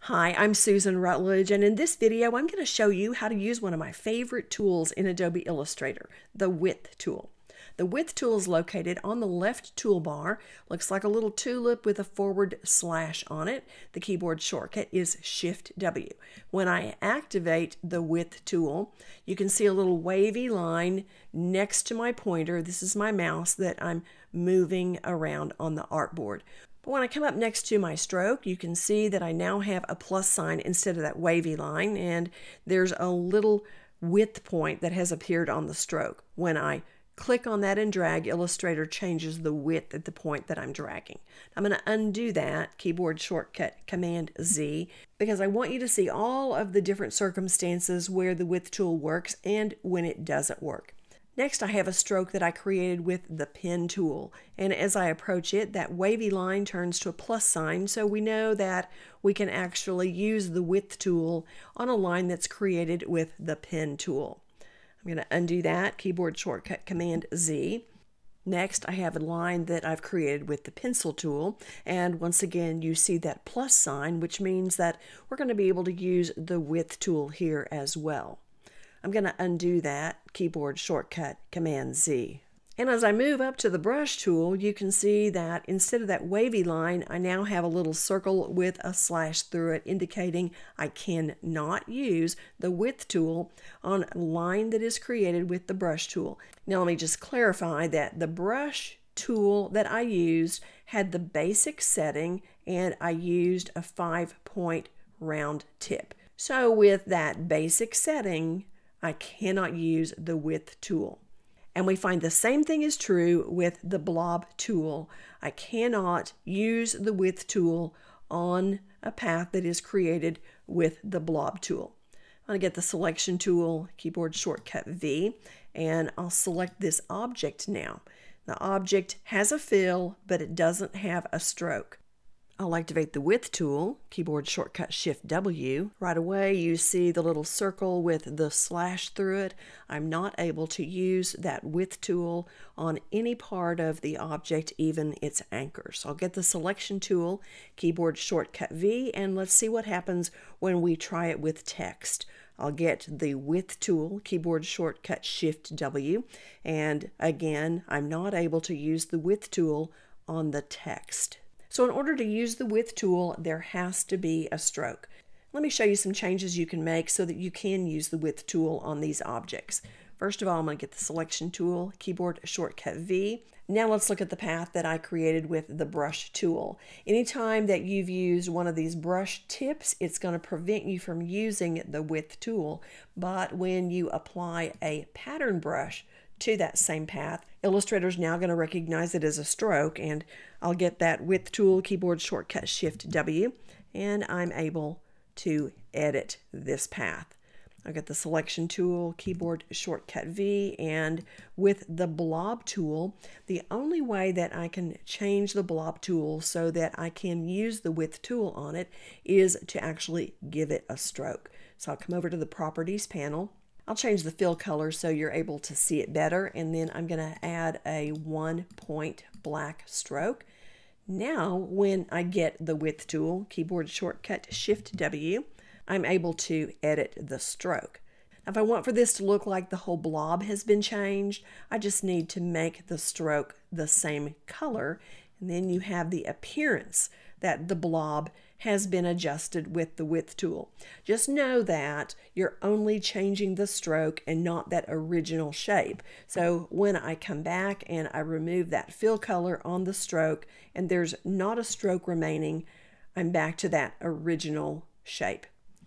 Hi, I'm Susan Rutledge, and in this video I'm going to show you how to use one of my favorite tools in Adobe Illustrator, the Width tool. The Width tool is located on the left toolbar. Looks like a little tulip with a forward slash on it. The keyboard shortcut is Shift-W. When I activate the Width tool, you can see a little wavy line next to my pointer. This is my mouse that I'm moving around on the artboard. But when I come up next to my stroke, you can see that I now have a plus sign instead of that wavy line, and there's a little width point that has appeared on the stroke. When I click on that and drag, Illustrator changes the width at the point that I'm dragging. I'm going to undo that, keyboard shortcut Command Z, because I want you to see all of the different circumstances where the width tool works and when it doesn't work. Next, I have a stroke that I created with the pen tool, and as I approach it, that wavy line turns to a plus sign, so we know that we can actually use the width tool on a line that's created with the pen tool. I'm going to undo that, keyboard shortcut Command Z. Next, I have a line that I've created with the pencil tool, and once again you see that plus sign, which means that we're going to be able to use the width tool here as well. I'm going to undo that, keyboard shortcut Command Z. And as I move up to the brush tool, you can see that instead of that wavy line, I now have a little circle with a slash through it, indicating I cannot use the width tool on a line that is created with the brush tool. Now let me just clarify that the brush tool that I used had the basic setting, and I used a 5-point round tip. So with that basic setting, I cannot use the width tool. And we find the same thing is true with the blob tool. I cannot use the width tool on a path that is created with the blob tool. I'm going to get the selection tool, keyboard shortcut V, and I'll select this object now. The object has a fill, but it doesn't have a stroke. I'll activate the Width tool, keyboard shortcut Shift-W. Right away you see the little circle with the slash through it. I'm not able to use that Width tool on any part of the object, even its anchors. I'll get the Selection tool, keyboard shortcut V, and let's see what happens when we try it with text. I'll get the Width tool, keyboard shortcut Shift-W, and again, I'm not able to use the Width tool on the text. So in order to use the Width tool, there has to be a stroke. Let me show you some changes you can make so that you can use the Width tool on these objects. First of all, I'm going to get the Selection tool, keyboard shortcut V. Now let's look at the path that I created with the Brush tool. Anytime that you've used one of these brush tips, it's going to prevent you from using the Width tool. But when you apply a pattern brush to that same path, Illustrator is now going to recognize it as a stroke, and I'll get that Width tool, keyboard shortcut Shift-W, and I'm able to edit this path. I'll get the Selection tool, keyboard shortcut V, and with the Blob tool, the only way that I can change the Blob tool so that I can use the Width tool on it is to actually give it a stroke. So I'll come over to the Properties panel. I'll change the fill color so you're able to see it better, and then I'm going to add a 1-point black stroke. Now when I get the Width tool, keyboard shortcut Shift-W, I'm able to edit the stroke. Now if I want for this to look like the whole blob has been changed, I just need to make the stroke the same color, and then you have the appearance that the blob has been adjusted with the Width tool. Just know that you're only changing the stroke and not that original shape. So when I come back and I remove that fill color on the stroke and there's not a stroke remaining, I'm back to that original shape.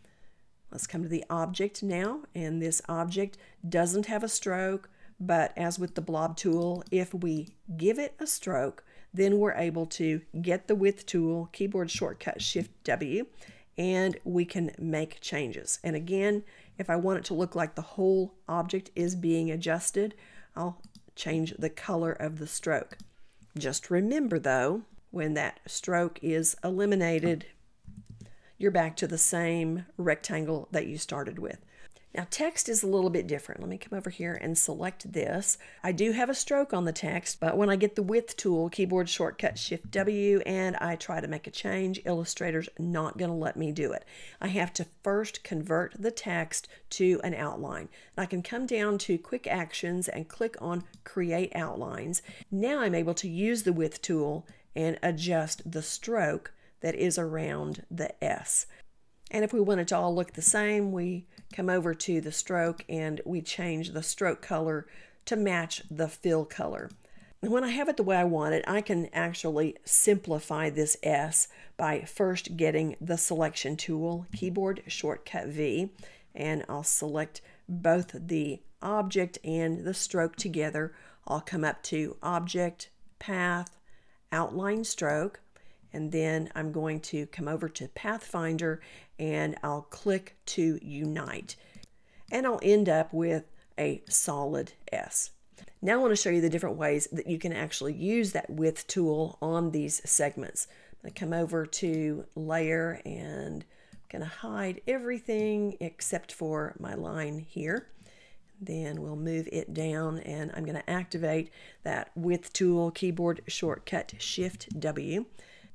Let's come to the object now, and this object doesn't have a stroke, but as with the blob tool, if we give it a stroke, then we're able to get the Width tool, keyboard shortcut Shift-W, and we can make changes. And again, if I want it to look like the whole object is being adjusted, I'll change the color of the stroke. Just remember though, when that stroke is eliminated, you're back to the same rectangle that you started with. Now text is a little bit different. Let me come over here and select this. I do have a stroke on the text, but when I get the width tool, keyboard shortcut Shift W, and I try to make a change, Illustrator's not going to let me do it. I have to first convert the text to an outline. And I can come down to Quick Actions and click on Create Outlines. Now I'm able to use the width tool and adjust the stroke that is around the S. And if we want it to all look the same, we come over to the stroke and we change the stroke color to match the fill color. And when I have it the way I want it, I can actually simplify this S by first getting the selection tool, keyboard shortcut V, and I'll select both the object and the stroke together. I'll come up to Object, Path, Outline Stroke, and then I'm going to come over to Pathfinder and I'll click to Unite. And I'll end up with a solid S. Now I want to show you the different ways that you can actually use that width tool on these segments. I'm going to come over to Layer and I'm going to hide everything except for my line here. Then we'll move it down and I'm going to activate that width tool, keyboard shortcut Shift W.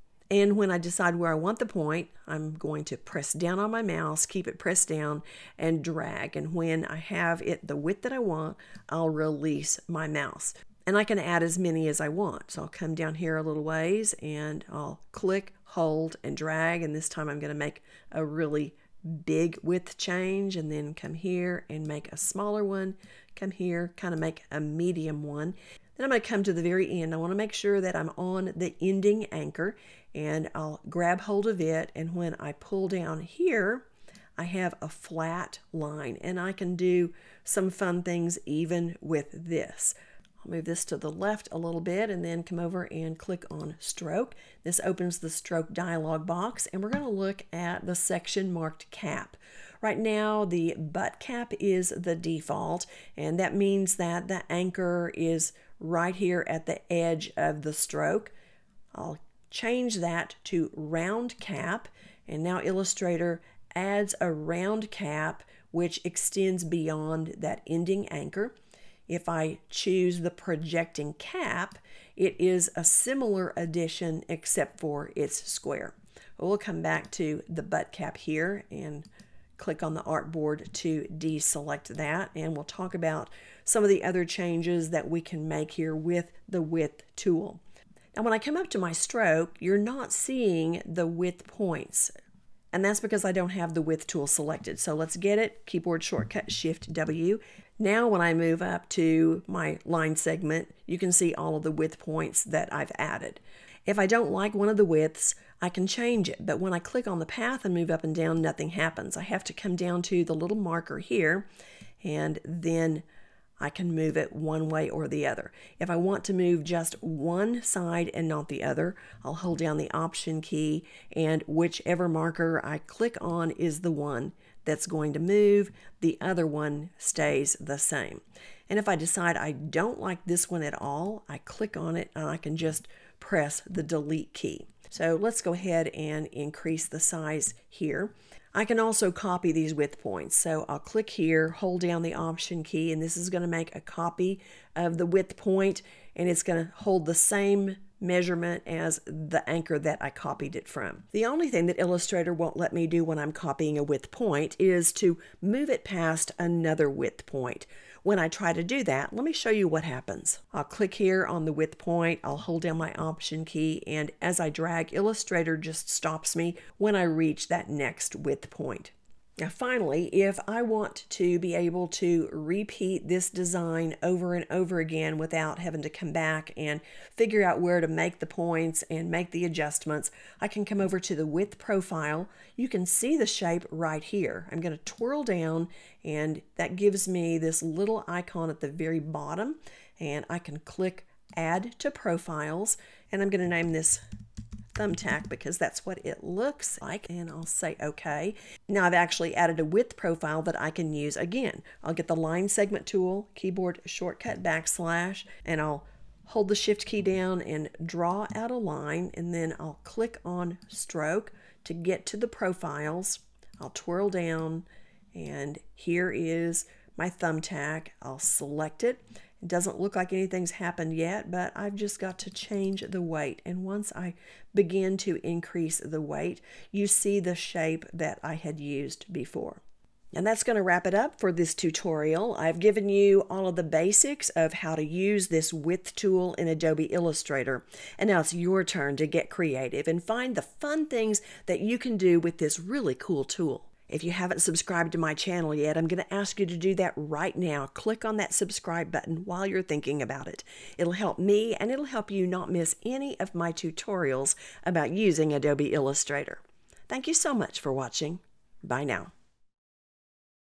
And when I decide where I want the point, I'm going to press down on my mouse, keep it pressed down, and drag. And when I have it the width that I want, I'll release my mouse. And I can add as many as I want. So I'll come down here a little ways, and I'll click, hold, and drag. And this time I'm going to make a really big width change, and then come here and make a smaller one. Come here, kind of make a medium one. Then I'm going to come to the very end. I want to make sure that I'm on the ending anchor, and I'll grab hold of it, and when I pull down here, I have a flat line, and I can do some fun things even with this. I'll move this to the left a little bit and then come over and click on Stroke. This opens the Stroke dialog box, and we're going to look at the section marked cap. Right now the butt cap is the default, and that means that the anchor is right here at the edge of the stroke. I'll change that to round cap, and now Illustrator adds a round cap which extends beyond that ending anchor. If I choose the projecting cap, it is a similar addition except for it's square. We'll come back to the butt cap here and click on the artboard to deselect that, and we'll talk about some of the other changes that we can make here with the width tool. Now when I come up to my stroke, you're not seeing the width points, and that's because I don't have the width tool selected. So let's get it, keyboard shortcut Shift W. Now when I move up to my line segment, you can see all of the width points that I've added. If I don't like one of the widths, I can change it, but when I click on the path and move up and down, nothing happens. I have to come down to the little marker here, and then I can move it one way or the other. If I want to move just one side and not the other, I'll hold down the Option key, and whichever marker I click on is the one that's going to move. The other one stays the same. And if I decide I don't like this one at all, I click on it and I can just press the Delete key. So let's go ahead and increase the size here. I can also copy these width points. So I'll click here, hold down the Option key, and this is going to make a copy of the width point, and it's going to hold the same measurement as the anchor that I copied it from. The only thing that Illustrator won't let me do when I'm copying a width point is to move it past another width point. When I try to do that, let me show you what happens. I'll click here on the width point, I'll hold down my Option key, and as I drag, Illustrator just stops me when I reach that next width point. Now finally, if I want to be able to repeat this design over and over again without having to come back and figure out where to make the points and make the adjustments, I can come over to the width profile. You can see the shape right here. I'm going to twirl down, and that gives me this little icon at the very bottom, and I can click Add to Profiles, and I'm going to name this Thumbtack because that's what it looks like, and I'll say OK. Now I've actually added a width profile that I can use again. I'll get the line segment tool, keyboard shortcut \, and I'll hold the Shift key down and draw out a line, and then I'll click on Stroke to get to the profiles. I'll twirl down And here is my thumbtack. I'll select it. It doesn't look like anything's happened yet, but I've just got to change the weight. And once I begin to increase the weight, you see the shape that I had used before. And that's going to wrap it up for this tutorial. I've given you all of the basics of how to use this width tool in Adobe Illustrator. And now it's your turn to get creative and find the fun things that you can do with this really cool tool. If you haven't subscribed to my channel yet, I'm going to ask you to do that right now. Click on that subscribe button while you're thinking about it. It'll help me and it'll help you not miss any of my tutorials about using Adobe Illustrator. Thank you so much for watching. Bye now.